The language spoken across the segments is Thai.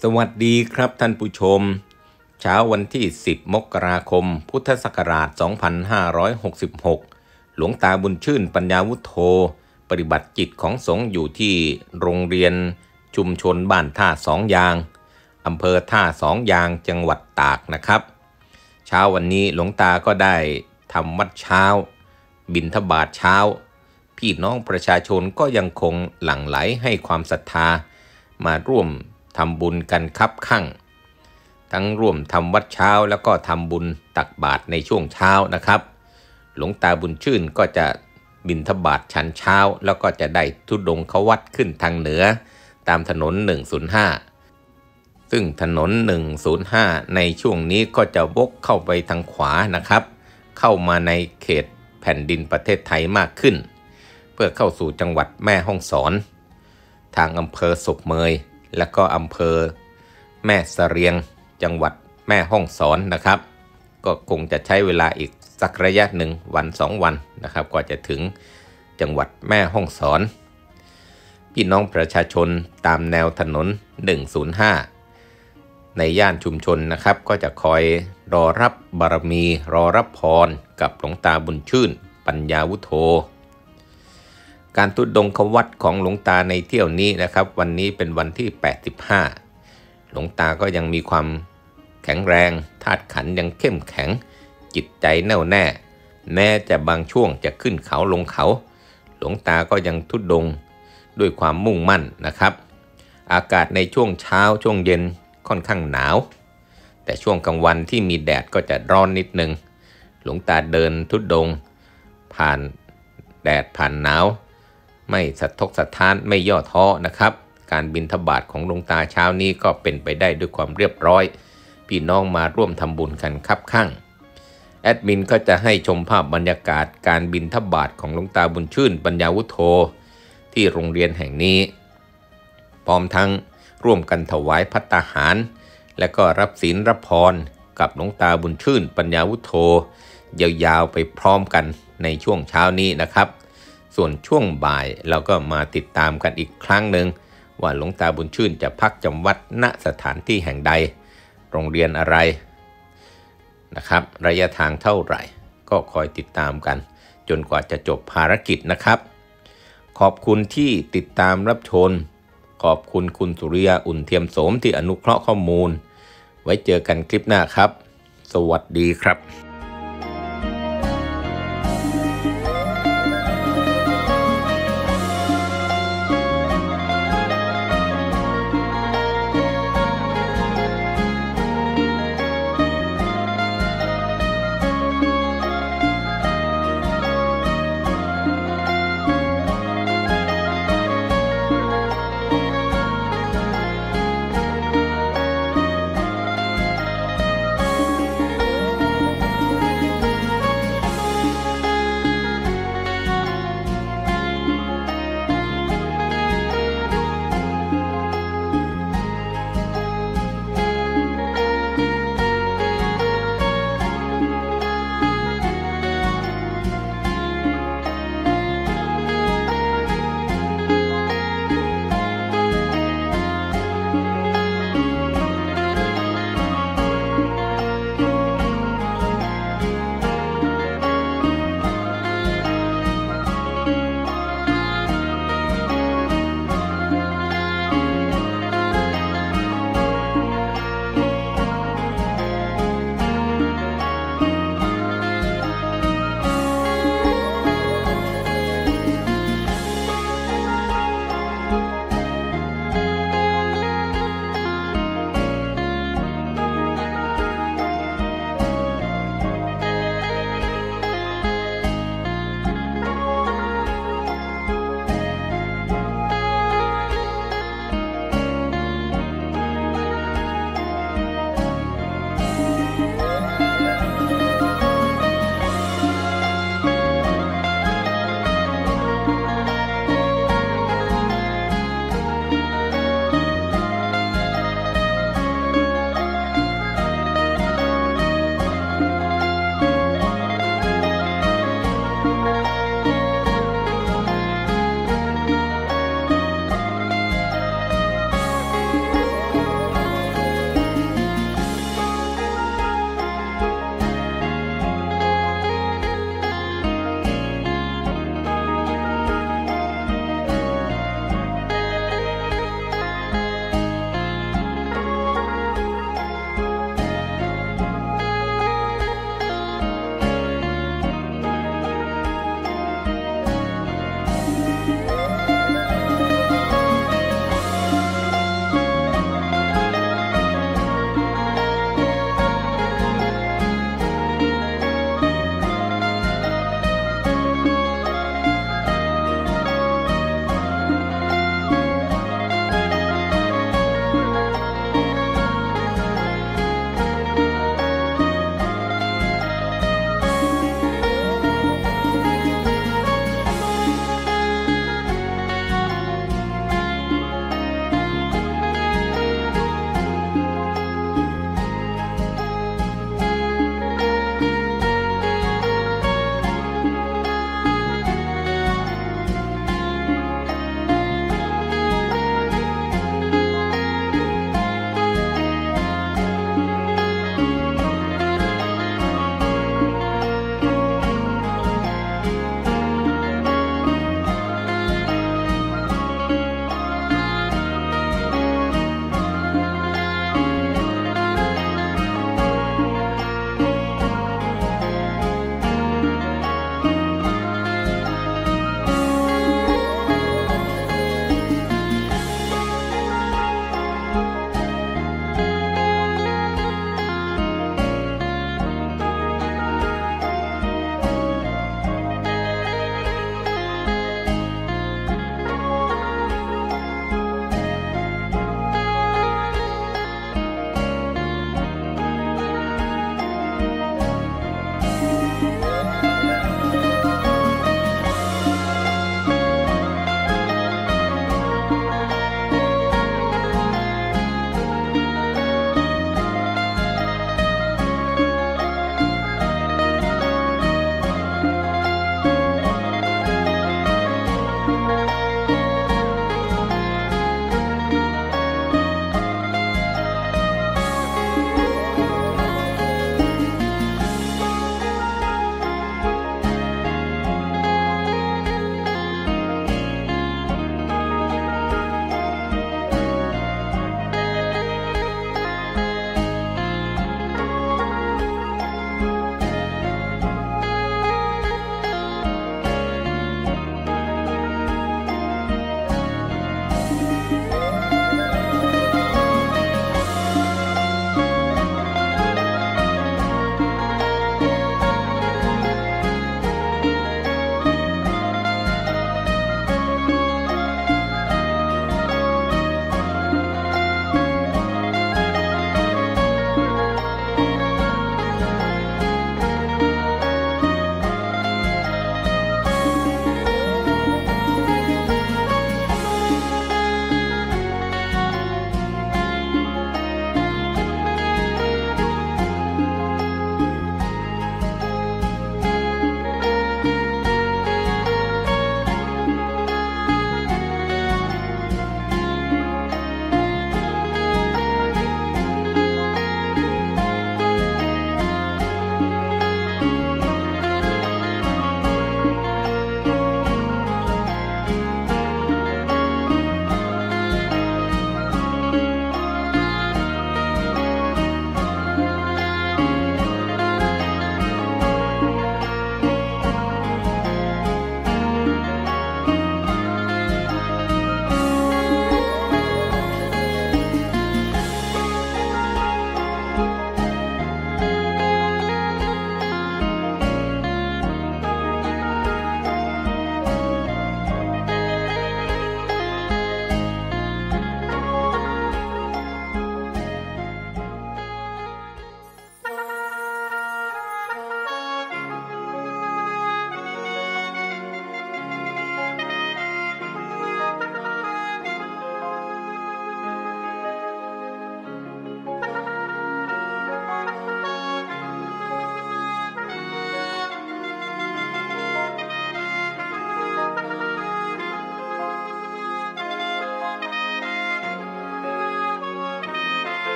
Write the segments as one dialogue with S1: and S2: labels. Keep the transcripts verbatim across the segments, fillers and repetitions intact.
S1: สวัสดีครับท่านผู้ชมเช้าวันที่สิบมกราคมพุทธศักราชสองพันห้าร้อยหกสิบหกหลวงตาบุญชื่นปัญญาวุฒโธปฏิบัติจิตของสงฆ์อยู่ที่โรงเรียนชุมชนบ้านท่าสองยางอำเภอท่าสองยางจังหวัดตากนะครับเช้าวันนี้หลวงตาก็ได้ทำวัดเช้าบิณฑบาตเช้าพี่น้องประชาชนก็ยังคงหลั่งไหลให้ความศรัทธามาร่วมทำบุญกันคับคั่งทั้งร่วมทำวัดเช้าแล้วก็ทำบุญตักบาตรในช่วงเช้านะครับหลวงตาบุญชื่นก็จะบิณฑบาตฉันเช้าแล้วก็จะได้ธุดงควัดขึ้นทางเหนือตามถนนหนึ่งศูนย์ห้าซึ่งถนนหนึ่งศูนย์ห้าในช่วงนี้ก็จะวกเข้าไปทางขวานะครับเข้ามาในเขตแผ่นดินประเทศไทยมากขึ้นเพื่อเข้าสู่จังหวัดแม่ฮ่องสอนทางอำเภอศพเมยและก็อำเภอแม่เสรียงจังหวัดแม่ฮ่องสอนนะครับก็คงจะใช้เวลาอีกสักระยะหนึ่งวันสองวันนะครับกว่าจะถึงจังหวัดแม่ฮ่องสอนพี่น้องประชาชนตามแนวถนนหนึ่งศูนย์ห้าในย่านชุมชนนะครับก็จะคอยรอรับบารมีรอรับพรกับหลวงตาบุญชื่นปัญญาวุฒโธการทุดงควัตรของหลวงตาในเที่ยวนี้นะครับวันนี้เป็นวันที่แปดสิบห้าหลวงตาก็ยังมีความแข็งแรงธาตุขันธ์ยังเข้มแข็งจิตใจแน่วแน่แม้จะบางช่วงจะขึ้นเขาลงเขาหลวงตาก็ยังทุดงด้วยความมุ่งมั่นนะครับอากาศในช่วงเช้าช่วงเย็นค่อนข้างหนาวแต่ช่วงกลางวันที่มีแดดก็จะร้อนนิดนึงหลวงตาเดินทุดงผ่านแดดผ่านหนาวไม่สะทกสะท้านไม่ย่อท้อนะครับการบิณฑบาตของหลวงตาเช้านี้ก็เป็นไปได้ด้วยความเรียบร้อยพี่น้องมาร่วมทำบุญกันคับคั่งแอดมินก็จะให้ชมภาพบรรยากาศการบิณฑบาตของหลวงตาบุญชื่นปัญญาวุฒโธที่โรงเรียนแห่งนี้พร้อมทั้งร่วมกันถวายภัตตาหารและก็รับศีลรับพรกับหลวงตาบุญชื่นปัญญาวุฒโธยาวๆไปพร้อมกันในช่วงเช้านี้นะครับส่วนช่วงบ่ายเราก็มาติดตามกันอีกครั้งหนึ่งว่าหลวงตาบุญชื่นจะพักจำวัดณสถานที่แห่งใดโรงเรียนอะไรนะครับระยะทางเท่าไหร่ก็คอยติดตามกันจนกว่าจะจบภารกิจนะครับขอบคุณที่ติดตามรับชมขอบคุณคุณสุริยาอุ่นเทียมโสมที่อนุเคราะห์ข้อมูลไว้เจอกันคลิปหน้าครับสวัสดีครับ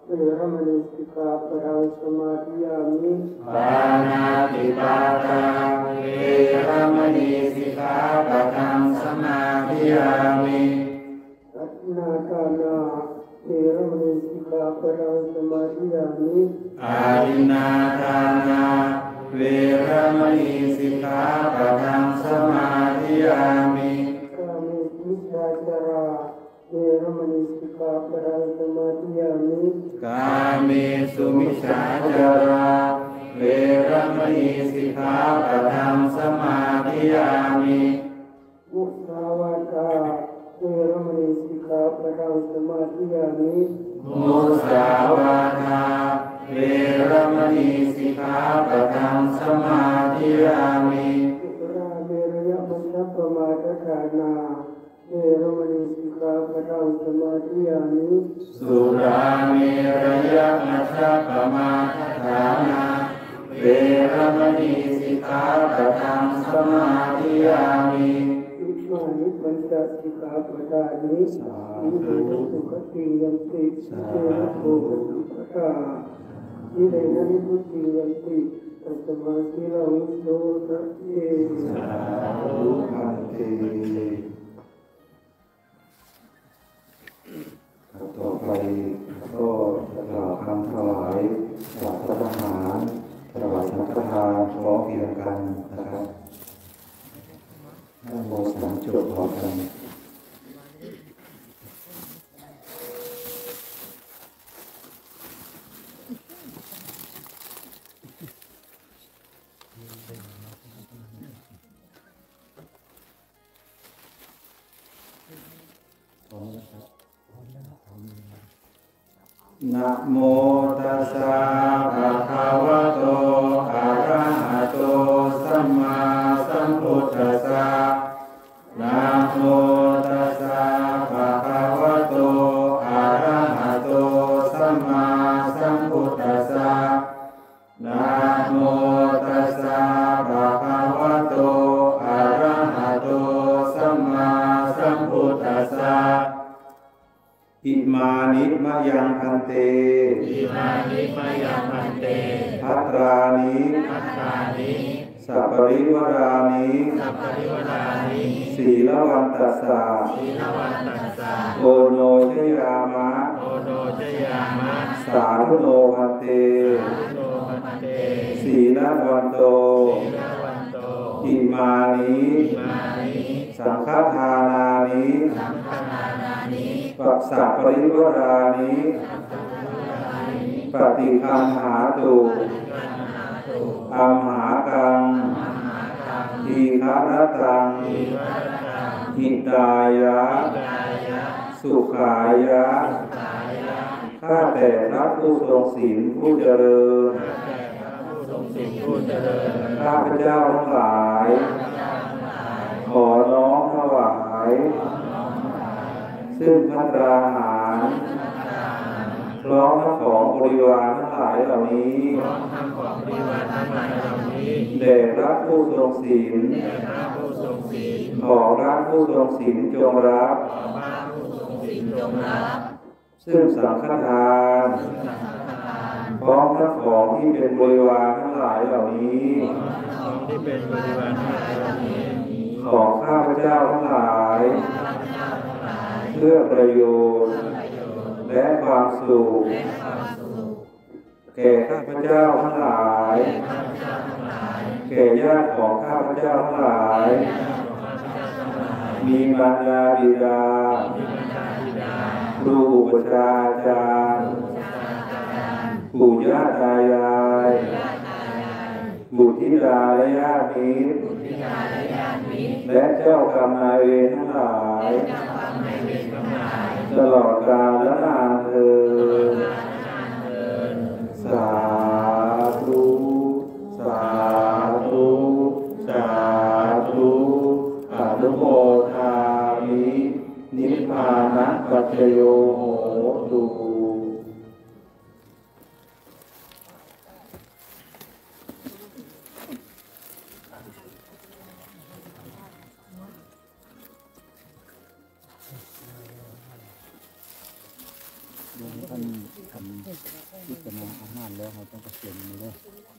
S2: เวรมณีสิกขาปะทังสมาธิยามิ
S3: ปานาติปาตาเวรมณีสิกขาปะทังสมาธิยามิ
S2: สัทนาทานาเวรมณีสิกขาปะทังสมาธิยามิ
S3: อาทินนาทานาเวรมณีสิกขาปะทังสมาธิยามิ
S2: กาเมสุมิจฉาจาราเวรมณีสิกขาปะทังสมาธิยามิ
S3: กาเมสุมิจฉาจาราเวรมณีสิกขาปะทังสมาธิยามิ
S2: มุสาวาทาเวรมณีสิกขาปะทังสมาธิยามิ
S3: มุสาวาทาเวรมณีสิกขาปะทังสมาธิยามิ
S2: สุราเมรยมัชฌัปปมาทฐานาเวรมณีสิกขาปะทังสมาธิยามิ
S3: สุราเมรยมัชฌัปปมาทฐานาเวรมณีสิกขาปะทังสมาธิยามิ
S2: อิมานิปัญจสิกขาปะทานิอิเดนะสุขติยันติเตนะโภวิปตาอิเดนะนิพุติยันติตัสมาธิลังโสทะเย
S3: สาธุพันเตต่อไปก็จะกล่าวคำถวายสัตว์ทหารถวายสังฆทานพร้อมเพรียงกันนะครับนะโมสามจบพร้อมกันนะโมตัสสะภะคะวะโตอะระหะโตสัมมาสัมพุทธัสสะนะโมตัสสะภะคะวะโตอะระหะโตสัมมาสัมพุทธัสสะนะโมตัสสะภะคะวะโตอะระหะโตสัมมาสัมพุทธัสสะอิมานิมะยังพันเต
S4: อิมานิมะยังพันเต
S3: ภัตรานิ
S4: ภัตรานิ
S3: สัพปริวรานิ
S4: สัพปริวรานิ
S3: สีลวันตัสสะ
S4: สีลวันตัสสะ
S3: โอโนชยามะ
S4: โอโนชยามะ
S3: สาธุโนพันเต
S4: สาธุโนพันเต
S3: สีลวันโต
S4: สีลวันโต
S3: อิมานิ
S4: อิมานิ
S3: สังฆทานานิ
S4: สังฆทานานิ
S3: ปัสสัพปริวรานิปฏิคันหาตุอัมหากังทีฆรตังหิตายะสุขายะข้าแต่พระผู้ทรงศีลผู้เจริญข้าพเจ้าทั้งหลายขอน้อมถวายซึ่งภัตตาหารพร้อมทั้งของบริวารทั้งหลายเหล่านี้แด่พระผู้ทรงศีลขอพระผู้ทรงศีลจงรับซึ่งสังฆทานพร้อมทั้งของที่เป็นบริวารทั้งหลายเหล่านี้ของข้าพเจ้าทั้งหลายเพื่อประโยชน์และความสุขแก่ข้าพเจ้าทั้งหลายแก่ญาติของข้าพเจ้าทั้งหลายมีมารดาบิดาครูอุปชาอาจารย์ปู่ย่าตายายบุตรธิดาและญาติมิตรและเจ้ากรรมนายเวรทั้งหลายตลอดกาลและนานเทอญสาธุสาธุสาธุอนุโมทามินิพพานะปัจจโยโหตุ
S5: เดี๋ยวท่านทำพิจารณาอาหารแล้วเราต้องเปลี่ยนมือเลย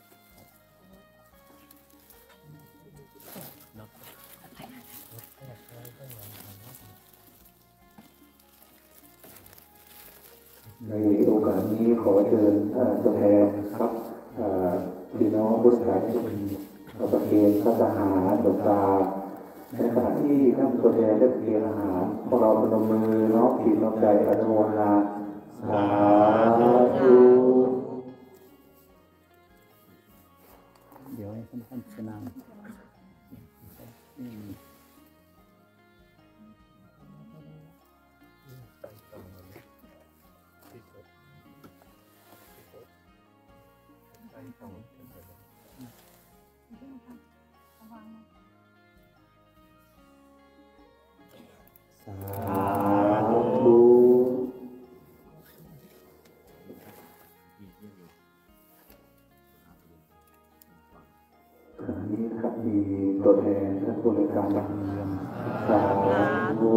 S2: ในโอกาสนี้ขอเชิญตัวแทนครับพี่น้องผู้สาธุชนประเคนพระทหารหลวงตาในขณะที่ท่านตัวแทนได้เพียรอาหารพวกเราพนมมือน้อมจิตน้อมใจอนุโมทนาสาธุ
S5: เดี๋ยวให้ท่านท่านพิจารณา
S2: สาธุขณะนี้ครับมีตัวแทนท่านผู้ในการบังเรียนสาธุ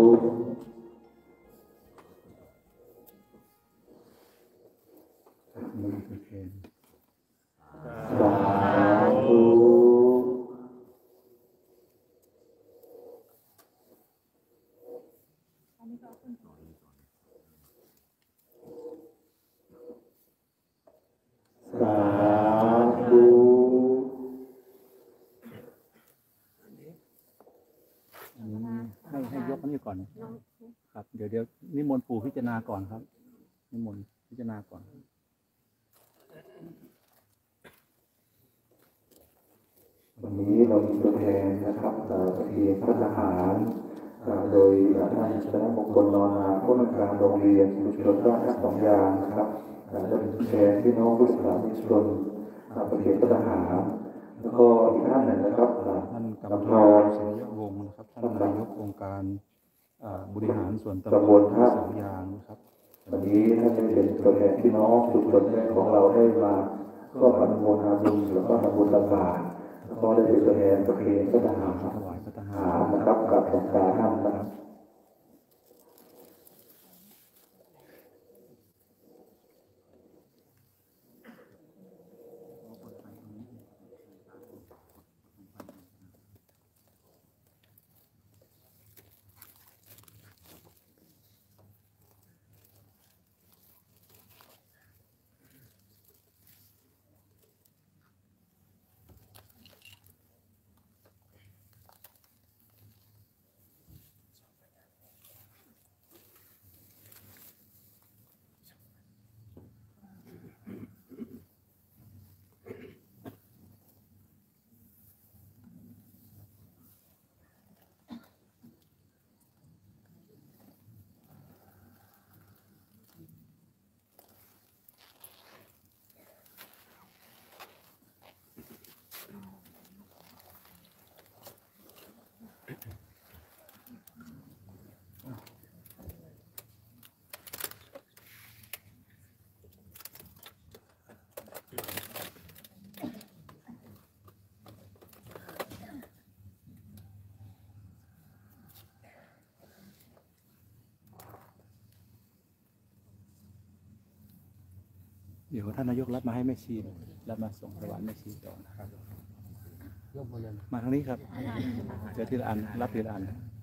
S5: มือตัวแทน
S2: สาธุสาธุ
S5: อันนี้ให้ให้ยกอันนี้ก่อนครับเดี๋ยวเดี๋ยวนิมนต์ปู่พิจารณาก่อนครับนิมนต์พิจารณาก่อน
S2: วันนี้เรามีตัวแทนนะครับประเคนพระทหารโดยท่านชนะมงคลนอนนาผู้อำนวยการโรงเรียนชุมชนบ้านท่าสองยางนะครับจะเป็นตัวแทนพี่น้องผู้สาธุชนประเคนพระทหารแล้วก็อีกท่านหนึ่งนะครับ
S5: ท่านกำธรศิริยวงศ์นะครับท่านนายกองค์การบริหารส่วนตำบลท่าสองยางนะครับ
S2: วันนี้ท่านจะเป็นตัวแทนพี่น้องชุมชนของเราได้มาก็อนุโมทนาบุญแล้วก็ทำบุญตักบาตรแล้วก็ได้เป็นตัวแทนประเคนพระทหาร
S5: ถวายพระทหา
S2: หารนะครับกับหลวงตาท่านนะครับ
S5: เดี๋ยวท่านนายกรับมาให้แม่ชีรับมาส่งถวายแม่ชีต่อนะครับมาทางนี้ครับเดี๋ยวทีละอันรับทีละอัน